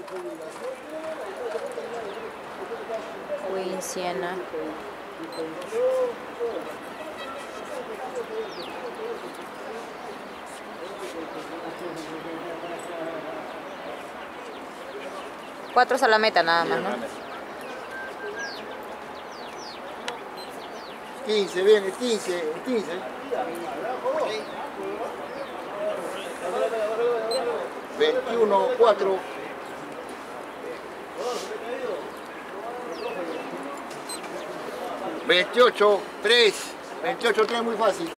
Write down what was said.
Queen, Siena. Cuatro a la meta nada más, ¿no? 15, viene, 15, 15. 21, 4. 28, 3. 28, 3 muy fácil.